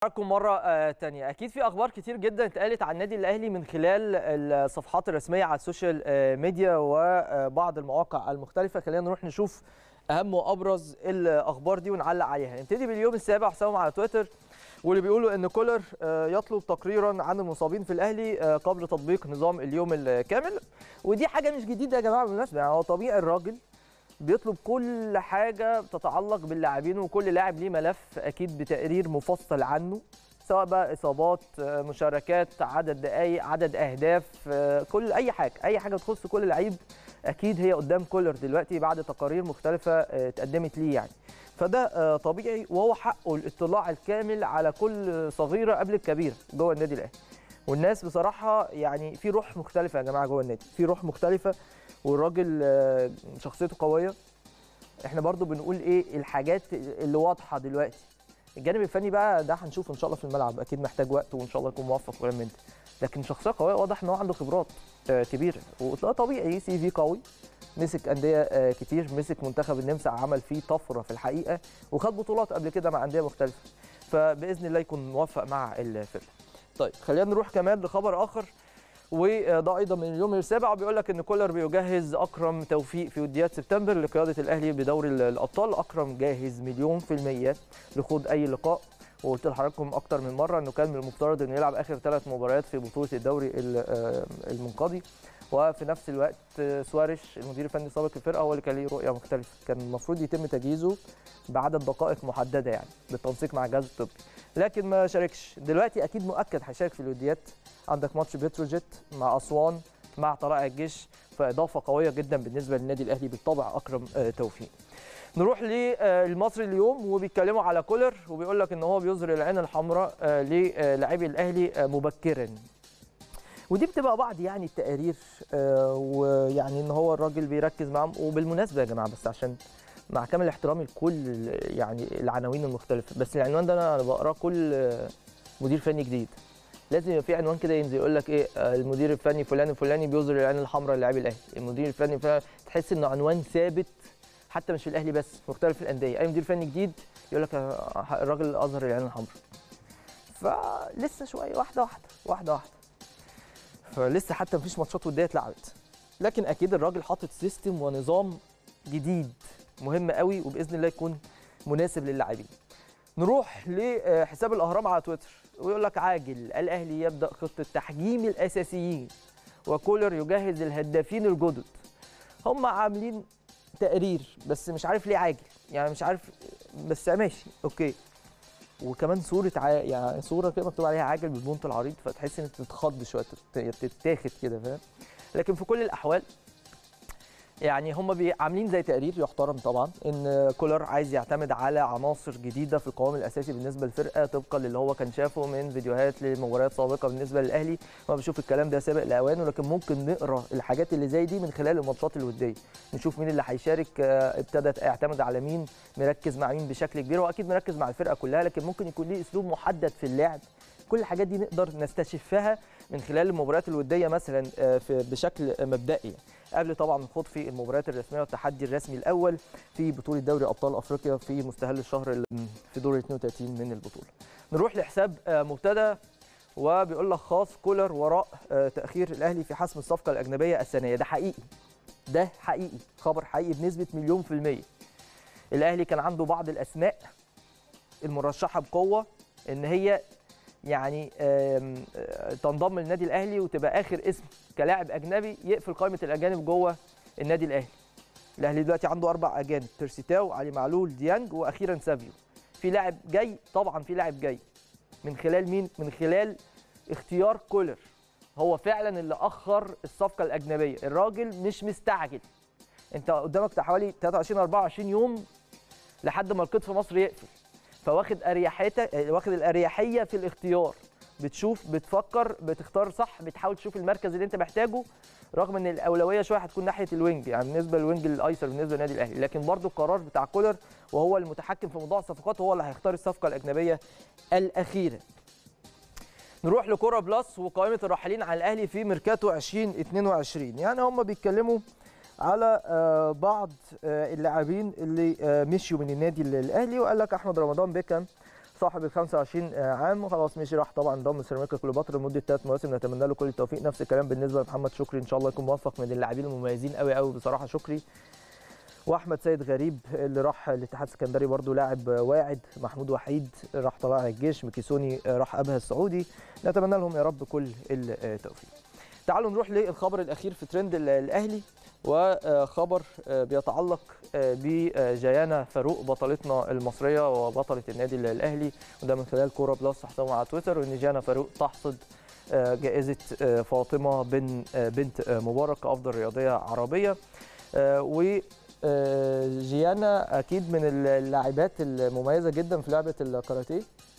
معكم مرة تانية. أكيد في أخبار كتير جدا اتقالت عن النادي الأهلي من خلال الصفحات الرسمية على السوشيال ميديا وبعض المواقع المختلفة. خلينا نروح نشوف أهم وأبرز الأخبار دي ونعلق عليها. نبتدي باليوم السابع حسابهم على تويتر، واللي بيقولوا إن كولر يطلب تقريرا عن المصابين في الأهلي قبل تطبيق نظام اليوم الكامل. ودي حاجة مش جديدة يا جماعة بالمناسبة، يعني هو طبيعي الراجل بيطلب كل حاجة تتعلق باللاعبين، وكل لاعب ليه ملف أكيد بتقرير مفصل عنه، سواء بقى إصابات، مشاركات، عدد دقايق، عدد أهداف، كل أي حاجة تخص كل لعيب أكيد هي قدام كولر دلوقتي بعد تقارير مختلفة اتقدمت ليه يعني. فده طبيعي، وهو حقه الاطلاع الكامل على كل صغيرة قبل الكبيرة جوه النادي الأهلي. والناس بصراحة يعني في روح مختلفة يا جماعة جوه النادي، في روح مختلفة، والراجل شخصيته قويه. احنا برضو بنقول ايه الحاجات اللي واضحه دلوقتي. الجانب الفني بقى ده هنشوفه ان شاء الله في الملعب، اكيد محتاج وقت وان شاء الله يكون موفق وكلام من ده، لكن شخصيه قويه، واضح ان هو عنده خبرات كبيره، وده طبيعي. سي في قوي، مسك انديه كتير، مسك منتخب النمسا عمل فيه طفره في الحقيقه، وخد بطولات قبل كده مع انديه مختلفه، فباذن الله يكون موفق مع الفرقه. طيب خلينا نروح كمان لخبر اخر، وده ايضا من اليوم السابع، بيقول لك ان كولر بيجهز اكرم توفيق في وديات سبتمبر لقياده الاهلي بدوري الابطال. اكرم جاهز 100% لخوض اي لقاء، وقلت لحضراتكم اكتر من مره انه كان من المفترض انه يلعب اخر 3 مباريات في بطوله الدوري المنقضي. وفي نفس الوقت سواريش المدير الفني السابق للفرقه هو اللي كان ليه رؤيه مختلفه، كان المفروض يتم تجهيزه بعدد دقائق محدده يعني بالتنسيق مع الجهاز الطبي، لكن ما شاركش. دلوقتي اكيد مؤكد هيشارك في الوديات، عندك ماتش بتروجيت مع اسوان مع طلائع الجيش، فاضافه قويه جدا بالنسبه للنادي الاهلي بالطبع اكرم توفيق. نروح للمصري اليوم، وبيتكلموا على كولر، وبيقول لك ان هو بيظهر العين الحمراء للاعبي الاهلي مبكرا. ودي بتبقى بعض يعني التقارير، ويعني ان هو الراجل بيركز معاهم. وبالمناسبه يا جماعه، بس عشان مع كامل احترامي لكل يعني العناوين المختلفه، بس العنوان ده انا بقراه كل مدير فني جديد، لازم يبقى في عنوان كده ينزل يقول لك ايه، المدير الفني فلان الفلاني بيظهر العين الحمراء للاعبي الاهلي، المدير الفني فلان، تحس انه عنوان ثابت حتى مش في الاهلي بس، مختلف في الانديه. اي مدير فني جديد يقول لك الراجل اظهر العين الحمراء. فلسه شويه، واحده واحده، فلسه حتى مفيش ماتشات وديه اتلعبت، لكن اكيد الراجل حاطط سيستم ونظام جديد مهم قوي، وباذن الله يكون مناسب للاعبين. نروح لحساب الاهرام على تويتر، ويقول لك عاجل الاهلي يبدا خطه تحجيم الاساسيين، وكولر يجهز الهدافين الجدد. هم عاملين تقرير بس مش عارف ليه عاجل، يعني مش عارف، بس ماشي اوكي. وكمان صوره يعني صوره كده مكتوب عليها عاجل بالبونت العريض، فتحس ان تتخض شويه، تتاخد كده، فاهم؟ لكن في كل الاحوال يعني هم عاملين زي تقرير يحترم طبعا، ان كولر عايز يعتمد على عناصر جديده في القوام الاساسي بالنسبه للفرقه، طبقا للي هو كان شافه من فيديوهات لمباريات سابقه بالنسبه للاهلي. ما بشوف الكلام ده سابق لاوانه، لكن ممكن نقرا الحاجات اللي زي دي من خلال الماتشات الوديه، نشوف مين اللي هيشارك، ابتدى يعتمد على مين، مركز مع مين بشكل كبير. هو اكيد مركز مع الفرقه كلها، لكن ممكن يكون ليه اسلوب محدد في اللعب. كل الحاجات دي نقدر نستشفها من خلال المباريات الوديه مثلا بشكل مبدئي، قبل طبعا الخوض في المباريات الرسميه والتحدي الرسمي الاول في بطوله دوري ابطال افريقيا في مستهل الشهر في دور 32 من البطوله. نروح لحساب مبتدأ، وبيقول لك خاص كولر وراء تاخير الاهلي في حسم الصفقه الاجنبيه السنيه. ده حقيقي، خبر حقيقي بنسبه 100%. الاهلي كان عنده بعض الاسماء المرشحه بقوه ان هي يعني تنضم للنادي الاهلي وتبقى اخر اسم كلاعب اجنبي يقفل قائمه الاجانب جوه النادي الاهلي. الاهلي دلوقتي عنده 4 اجانب، تيرسيتاو، علي معلول، ديانج، واخيرا سافيو. في لاعب جاي، طبعا في لاعب جاي من خلال مين؟ من خلال اختيار كولر. هو فعلا اللي اخر الصفقه الاجنبيه، الراجل مش مستعجل. انت قدامك حوالي 23 24 يوم لحد ما القيد في مصر يقفل، فواخد واخد الاريحيه في الاختيار، بتشوف، بتفكر، بتختار صح، بتحاول تشوف المركز اللي انت محتاجه، رغم ان الاولويه شويه هتكون ناحيه الوينج، يعني بالنسبه للوينج الايسر بالنسبه للنادي الاهلي، لكن برضو القرار بتاع كولر وهو المتحكم في موضوع الصفقات، هو اللي هيختار الصفقه الاجنبيه الاخيره. نروح لكوره بلس وقائمه الراحلين على الاهلي في ميركاتو 2022. يعني هم بيتكلموا على بعض اللاعبين اللي مشيوا من النادي الاهلي، وقال لك احمد رمضان بيكهام صاحب ال 25 عام وخلاص مشي، راح طبعا ضم سيراميكا كليوباترا لمده 3 مواسم، نتمنى له كل التوفيق. نفس الكلام بالنسبه لمحمد شكري، ان شاء الله يكون موفق، من اللاعبين المميزين قوي قوي بصراحه شكري. واحمد سيد غريب اللي راح الاتحاد السكندري برضو لاعب واعد. محمود وحيد راح طلائع الجيش. مكيسوني راح ابها السعودي. نتمنى لهم يا رب كل التوفيق. تعالوا نروح للخبر الاخير في ترند الاهلي، وخبر بيتعلق بجيانا فاروق بطلتنا المصريه وبطله النادي الاهلي، وده من خلال كوره بلس حسابهم على تويتر، وان جيانا فاروق تحصد جائزه فاطمه بنت مبارك كافضل رياضيه عربيه. و جيانا اكيد من اللاعبات المميزه جدا في لعبه الكاراتيه،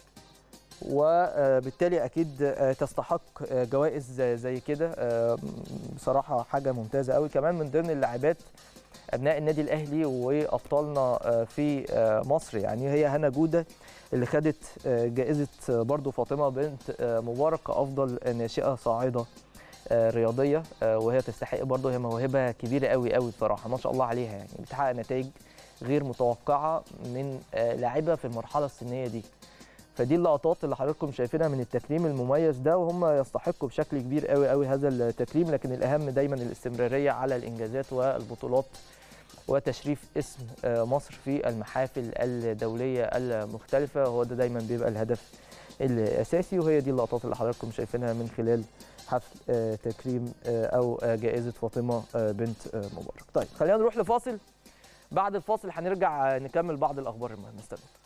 وبالتالي اكيد تستحق جوائز زي كده. بصراحه حاجه ممتازه قوي. كمان من ضمن اللاعبات ابناء النادي الاهلي وابطالنا في مصر، يعني هي هنا جوده اللي خدت جائزه برضو فاطمه بنت مبارك كافضل ناشئه صاعده رياضيه، وهي تستحق برضه. هي موهبه كبيره قوي قوي بصراحه، ما شاء الله عليها، يعني بتحقق نتائج غير متوقعه من لاعبه في المرحله السنيه دي. فدي اللقطات اللي حضراتكم شايفينها من التكريم المميز ده، وهم يستحقوا بشكل كبير قوي قوي هذا التكريم. لكن الاهم دايما الاستمراريه على الانجازات والبطولات وتشريف اسم مصر في المحافل الدوليه المختلفه، هو ده دايما بيبقى الهدف الاساسي. وهي دي اللقطات اللي حضراتكم شايفينها من خلال حفل تكريم او جائزه فاطمه بنت مبارك. طيب خلينا نروح لفاصل، بعد الفاصل هنرجع نكمل بعض الاخبار المهمه. استنوا.